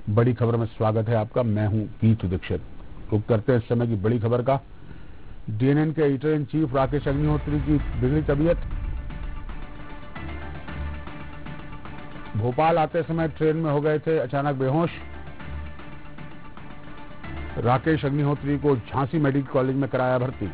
बड़ी खबर में स्वागत है आपका। मैं हूं गीतू दीक्षित। रुक करते हैं इस समय की बड़ी खबर का। डीएनएन के editor in chief Rakesh Agnihotri की बिगड़ी तबीयत। भोपाल आते समय ट्रेन में हो गए थे अचानक बेहोश। राकेश अग्निहोत्री को झांसी मेडिकल कॉलेज में कराया भर्ती।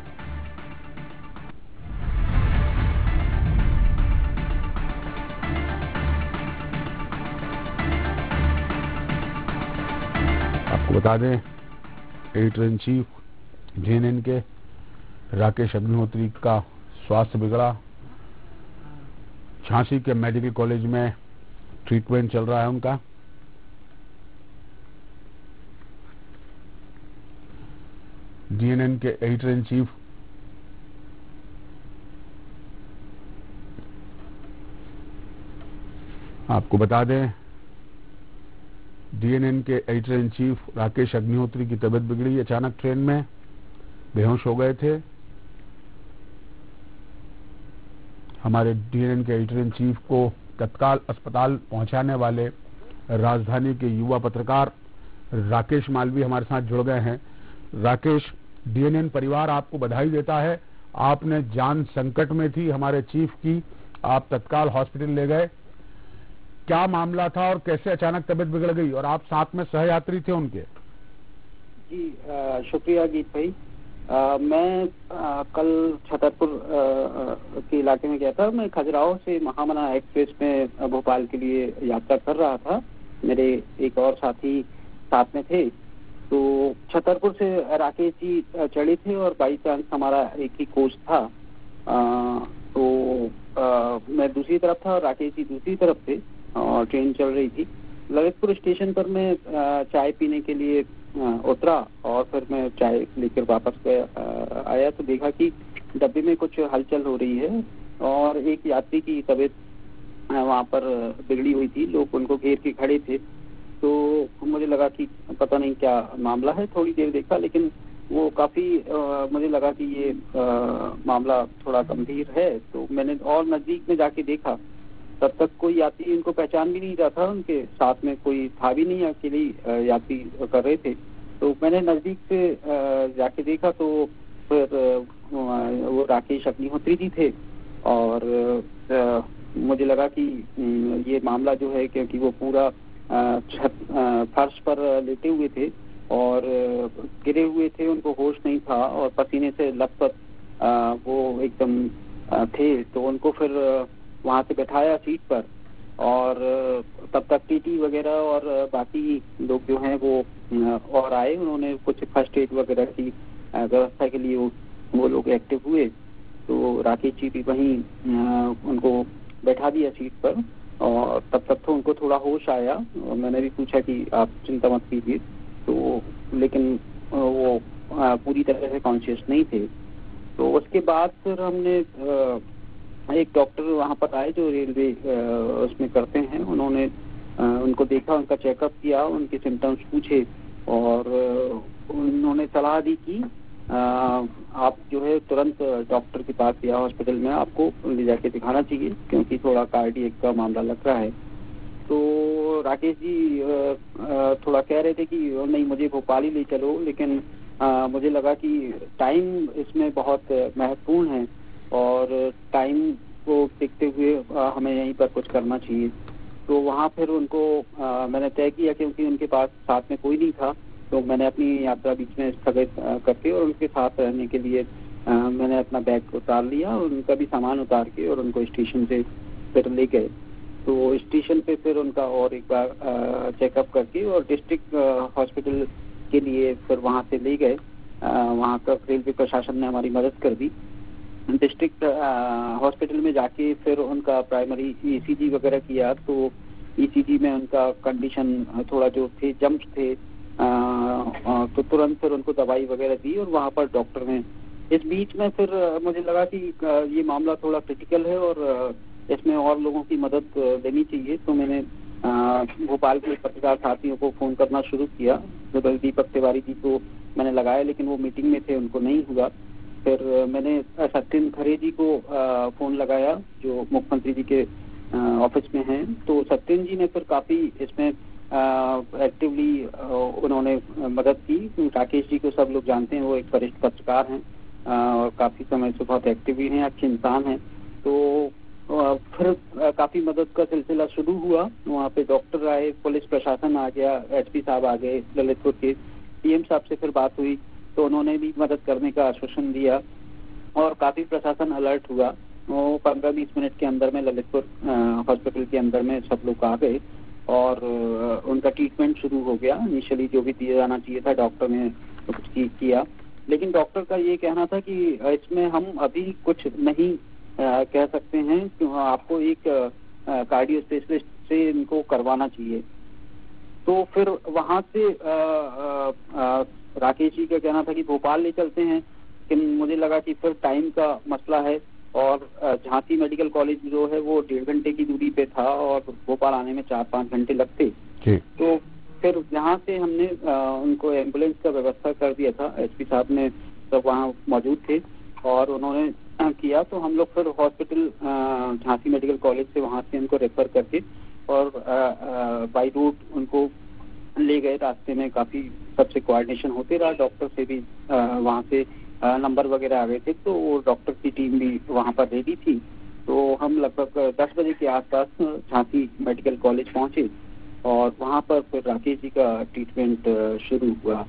आपको बता दें, एडिटर इन चीफ डीएनएन के राकेश अग्निहोत्री का स्वास्थ्य बिगड़ा। झांसी के मेडिकल कॉलेज में ट्रीटमेंट चल रहा है उनका। डीएनएन के एडिटर इन चीफ आपको बता दें, डीएनएन के editor in chief Rakesh Agnihotri की तबीयत बिगड़ी। अचानक ट्रेन में बेहोश हो गए थे। हमारे डीएनएन के एडिटर इन चीफ को तत्काल अस्पताल पहुंचाने वाले राजधानी के युवा पत्रकार राकेश मालवी हमारे साथ जुड़ गए हैं। राकेश, डीएनएन परिवार आपको बधाई देता है। आपने जान संकट में थी हमारे चीफ की, आप तत्काल हॉस्पिटल ले गए। क्या मामला था और कैसे अचानक तबीयत बिगड़ गई, और आप साथ में सहयात्री थे उनके? जी शुक्रिया गीत भाई। मैं कल छतरपुर के इलाके में गया था। मैं खजुराहो से महामना एक्सप्रेस में भोपाल के लिए यात्रा कर रहा था। मेरे एक और साथी साथ में थे। तो छतरपुर से राकेश जी चढ़े थे और बाई चांस हमारा एक ही कोच था। मैं दूसरी तरफ था और राकेश जी दूसरी तरफ थे और ट्रेन चल रही थी। ललितपुर स्टेशन पर मैं चाय पीने के लिए उतरा और फिर मैं चाय लेकर वापस आया तो देखा कि डब्बे में कुछ हलचल हो रही है और एक यात्री की तबीयत वहाँ पर बिगड़ी हुई थी। लोग उनको घेर के खड़े थे। तो मुझे लगा कि पता नहीं क्या मामला है। थोड़ी देर देखा लेकिन वो काफी मुझे लगा कि ये मामला थोड़ा गंभीर है। तो मैंने और नजदीक में जाके देखा, तब तक कोई यात्री इनको पहचान भी नहीं रहा था। उनके साथ में कोई था भी नहीं, अकेले यात्री कर रहे थे। तो मैंने नजदीक से जाके देखा तो फिर वो राकेश अग्निहोत्री जी थे। और मुझे लगा कि ये मामला जो है, क्योंकि वो पूरा फर्श पर लेटे हुए थे और गिरे हुए थे, उनको होश नहीं था और पसीने से लथपथ वो एकदम थे। तो उनको फिर वहां से बैठाया सीट पर और तब तक टीटी वगैरह और बाकी लोग जो हैं वो और आए। उन्होंने कुछ फर्स्ट एड वगैरह की व्यवस्था के लिए वो लोग एक्टिव हुए। तो राकेश जी भी वहीं उनको बैठा दिया सीट पर और तब तक तो उनको थोड़ा होश आया। और मैंने भी पूछा कि आप चिंता मत कीजिए, तो लेकिन वो पूरी तरह से कॉन्शियस नहीं थे। तो उसके बाद फिर हमने एक डॉक्टर वहाँ पर आए जो रेलवे उसमें करते हैं। उन्होंने उनको देखा, उनका चेकअप किया, उनके सिम्टम्स पूछे और उन्होंने सलाह दी कि आप जो है तुरंत डॉक्टर के पास या हॉस्पिटल में आपको ले जाके दिखाना चाहिए, क्योंकि थोड़ा कार्डियक का मामला लग रहा है। तो राकेश जी थोड़ा कह रहे थे कि नहीं, मुझे भोपाल ही ले चलो, लेकिन मुझे लगा कि टाइम इसमें बहुत महत्वपूर्ण है और टाइम को देखते हुए हमें यहीं पर कुछ करना चाहिए। तो वहाँ फिर उनको मैंने तय किया, क्योंकि उनके पास साथ में कोई नहीं था, तो मैंने अपनी यात्रा बीच में स्थगित करके और उनके साथ रहने के लिए मैंने अपना बैग उतार लिया और उनका भी सामान उतार के और उनको स्टेशन से फिर ले गए। तो स्टेशन पे फिर उनका और एक बार चेकअप करके और डिस्ट्रिक्ट हॉस्पिटल के लिए फिर वहाँ से ले गए। वहाँ का रेलवे प्रशासन ने हमारी मदद कर दी। डिस्ट्रिक्ट हॉस्पिटल में जाके फिर उनका प्राइमरी ईसीजी वगैरह किया। तो ईसीजी में उनका कंडीशन थोड़ा जो थे, जंप्स थे, तो तुरंत फिर उनको दवाई वगैरह दी और वहाँ पर डॉक्टर ने। इस बीच में फिर मुझे लगा कि ये मामला थोड़ा क्रिटिकल है और इसमें और लोगों की मदद लेनी चाहिए। तो मैंने भोपाल के पत्रकार साथियों को फोन करना शुरू किया। तो दीपक तिवारी जी को मैंने लगाया, लेकिन वो मीटिंग में थे, उनको नहीं हुआ। फिर मैंने सत्येंद्र खरे जी को फोन लगाया, जो मुख्यमंत्री जी के ऑफिस में हैं। तो सत्येंद्र जी ने फिर काफी इसमें एक्टिवली उन्होंने मदद की। राकेश जी को सब लोग जानते हैं, वो एक वरिष्ठ पत्रकार हैं और काफी समय से बहुत एक्टिव भी हैं, अच्छे इंसान हैं। तो फिर काफी मदद का सिलसिला शुरू हुआ। वहाँ पे डॉक्टर आए, पुलिस प्रशासन आ गया, एसपी साहब आ गए ललितपुर के, सीएम साहब से फिर बात हुई तो उन्होंने भी मदद करने का आश्वासन दिया और काफी प्रशासन अलर्ट हुआ। वो 15-20 मिनट के अंदर में ललितपुर हॉस्पिटल के अंदर में सब लोग आ गए और उनका ट्रीटमेंट शुरू हो गया। इनिशियली जो भी दिया जाना चाहिए था डॉक्टर ने तो कुछ किया, लेकिन डॉक्टर का ये कहना था कि इसमें हम अभी कुछ नहीं कह सकते हैं कि आपको एक कार्डियो स्पेशलिस्ट से इनको करवाना चाहिए। तो फिर वहां से राकेश जी का कहना था कि भोपाल ले चलते हैं, लेकिन मुझे लगा कि फिर टाइम का मसला है और झांसी मेडिकल कॉलेज जो है वो 1.5 घंटे की दूरी पे था और भोपाल आने में 4-5 घंटे लगते। तो फिर यहाँ से हमने उनको एम्बुलेंस का व्यवस्था कर दिया था। एसपी साहब ने सब वहाँ मौजूद थे और उन्होंने किया। तो हम लोग फिर हॉस्पिटल झांसी मेडिकल कॉलेज से वहाँ से उनको रेफर करके और बाई रूट उनको ले गए। रास्ते में काफी सबसे कोऑर्डिनेशन होते रहा, डॉक्टर से भी वहाँ से नंबर वगैरह आ गए थे, तो वो डॉक्टर की टीम भी वहाँ पर रेडी थी। तो हम लगभग 10 बजे के आसपास झांसी मेडिकल कॉलेज पहुंचे और वहाँ पर फिर राकेश जी का ट्रीटमेंट शुरू हुआ।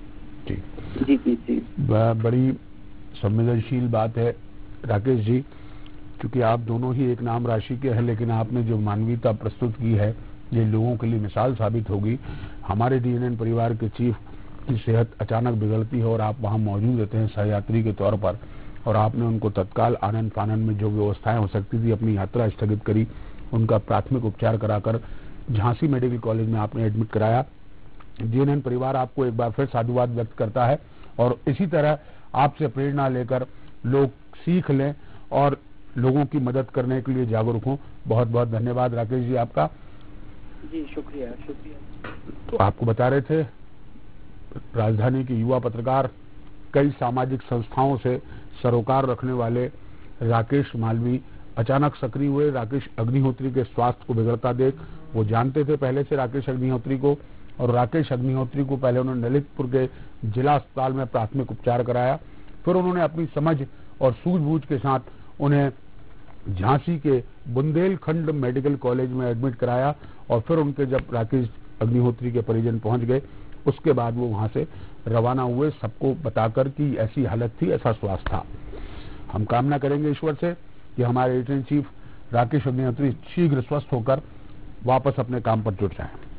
जी। बड़ी संवेदनशील बात है राकेश जी, क्योंकि आप दोनों ही एक नाम राशि के हैं, लेकिन आपने जो मानवीयता प्रस्तुत की है ये लोगों के लिए मिसाल साबित होगी। हमारे डीएनएन परिवार के चीफ की सेहत अचानक बिगड़ती है और आप वहां मौजूद रहते हैं सहयात्री के तौर पर, और आपने उनको तत्काल आनन फानन में जो व्यवस्थाएं हो सकती थी अपनी यात्रा स्थगित करी, उनका प्राथमिक उपचार कराकर झांसी मेडिकल कॉलेज में आपने एडमिट कराया। डीएनएन परिवार आपको एक बार फिर साधुवाद व्यक्त करता है और इसी तरह आपसे प्रेरणा लेकर लोग सीख लें और लोगों की मदद करने के लिए जागरूक हों। बहुत बहुत धन्यवाद राकेश जी आपका। जी शुक्रिया। तो आपको बता रहे थे राजधानी के युवा पत्रकार, कई सामाजिक संस्थाओं से सरोकार रखने वाले राकेश मालवी अचानक सक्रिय हुए। राकेश अग्निहोत्री के स्वास्थ्य को बिगड़ता देख वो जानते थे पहले से राकेश अग्निहोत्री को, और राकेश अग्निहोत्री को पहले उन्होंने ललितपुर के जिला अस्पताल में प्राथमिक उपचार कराया। फिर उन्होंने अपनी समझ और सूझबूझ के साथ उन्हें झांसी के बुंदेलखंड मेडिकल कॉलेज में एडमिट कराया और फिर उनके जब राकेश अग्निहोत्री के परिजन पहुंच गए उसके बाद वो वहां से रवाना हुए, सबको बताकर कि ऐसी हालत थी, ऐसा स्वास्थ्य था। हम कामना करेंगे ईश्वर से कि हमारे editor in chief Rakesh Agnihotri शीघ्र स्वस्थ होकर वापस अपने काम पर जुट जाएं।